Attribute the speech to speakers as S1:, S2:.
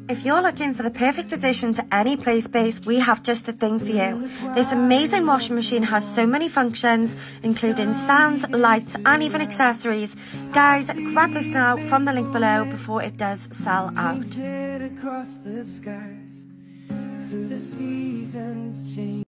S1: If you're looking for the perfect addition to any play space, we have just the thing for you. This amazing washing machine has so many functions, including sounds, lights, and even accessories. Guys, grab this now from the link below before it does sell out.